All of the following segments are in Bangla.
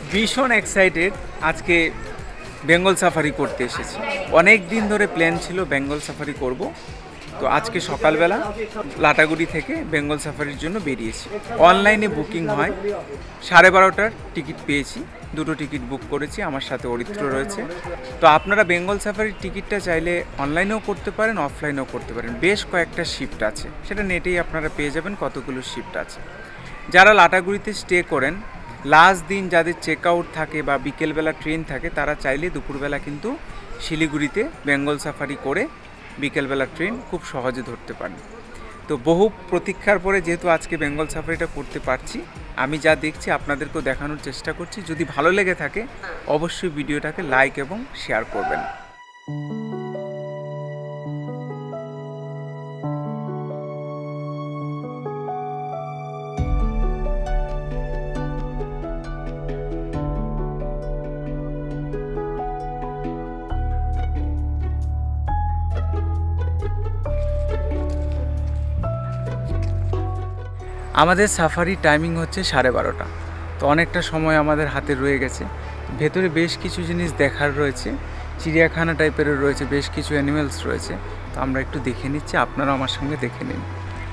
ভীষণ এক্সাইটেড আজকে বেঙ্গল সাফারি করতে এসেছি। অনেক দিন ধরে প্ল্যান ছিল বেঙ্গল সাফারি করব, তো আজকে সকালবেলা লাটাগুড়ি থেকে বেঙ্গল সাফারির জন্য বেরিয়েছি। অনলাইনে বুকিং হয়, 12:30টার টিকিট পেয়েছি, দুটো টিকিট বুক করেছি, আমার সাথে অরিত্র রয়েছে। তো আপনারা বেঙ্গল সাফারির টিকিটটা চাইলে অনলাইনেও করতে পারেন, অফলাইনেও করতে পারেন। বেশ কয়েকটা শিফট আছে, সেটা নেটেই আপনারা পেয়ে যাবেন কতগুলো শিফট আছে। যারা লাটাগুড়িতে স্টে করেন, লাস্ট দিন যাদের চেক আউট থাকে বা বিকেলবেলা ট্রেন থাকে, তারা চাইলে দুপুরবেলা কিন্তু শিলিগুড়িতে বেঙ্গল সাফারি করে বিকেলবেলা ট্রেন খুব সহজে ধরতে পারেন। তো বহু প্রতীক্ষার পরে যেহেতু আজকে বেঙ্গল সাফারিটা করতে পারছি, আমি যা দেখছি আপনাদেরকেও দেখানোর চেষ্টা করছি। যদি ভালো লেগে থাকে অবশ্যই ভিডিওটাকে লাইক এবং শেয়ার করবেন। আমাদের সাফারি টাইমিং হচ্ছে 12:30। তো অনেকটা সময় আমাদের হাতে রয়ে গেছে। ভেতরে বেশ কিছু জিনিস দেখার রয়েছে, চিড়িয়াখানা টাইপেরও রয়েছে, বেশ কিছু অ্যানিমেলস রয়েছে। তো আমরা একটু দেখে নিচ্ছি, আপনারাও আমার সঙ্গে দেখে নিন।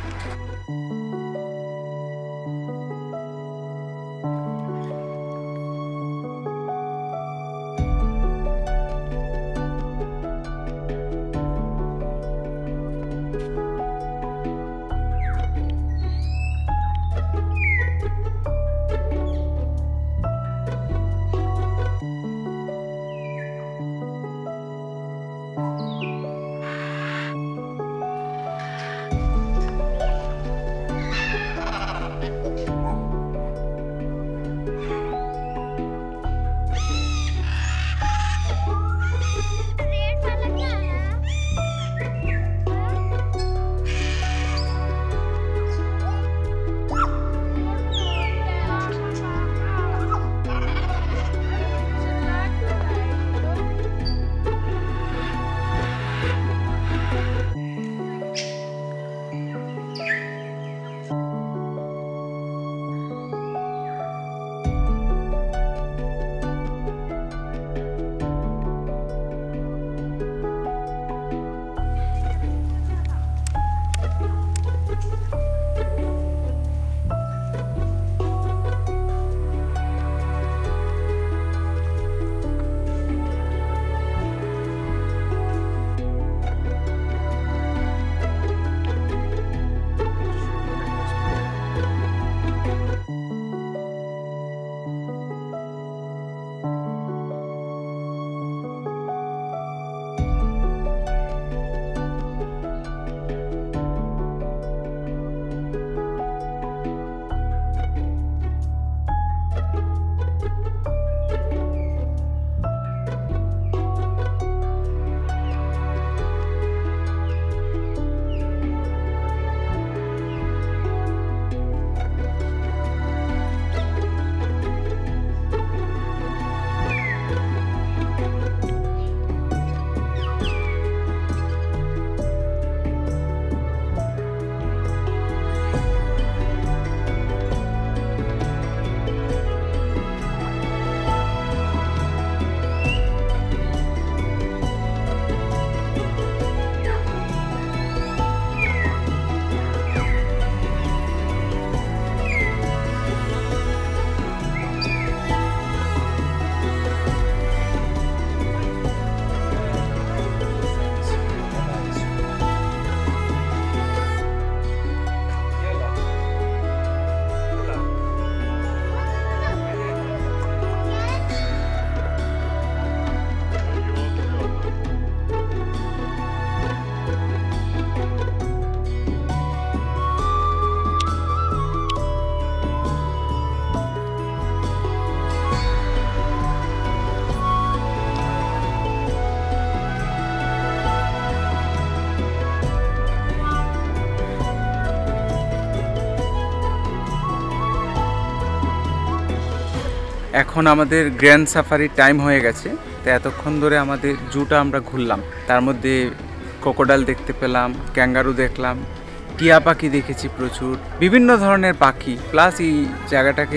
এখন আমাদের গ্র্যান্ড সাফারির টাইম হয়ে গেছে। তো এতক্ষণ ধরে আমাদের জুটা আমরা ঘুরলাম, তার মধ্যে ক্রোকোডাইল দেখতে পেলাম, ক্যাঙ্গারু দেখলাম, টিয়া পাখি দেখেছি প্রচুর, বিভিন্ন ধরনের পাখি, প্লাস এই জায়গাটাকে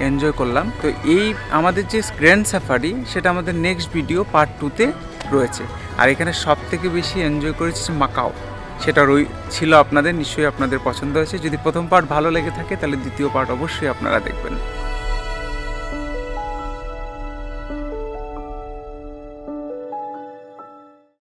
এনজয় করলাম। তো এই আমাদের যে গ্র্যান্ড সাফারি সেটা আমাদের নেক্সট ভিডিও পার্ট 2-তে রয়েছে। আর এখানে সব থেকে বেশি এনজয় করেছি মাকাও, সেটা ছিল আপনাদের, নিশ্চয়ই আপনাদের পছন্দ হয়েছে। যদি প্রথম পার্ট ভালো লেগে থাকে তাহলে দ্বিতীয় পার্ট অবশ্যই আপনারা দেখবেন।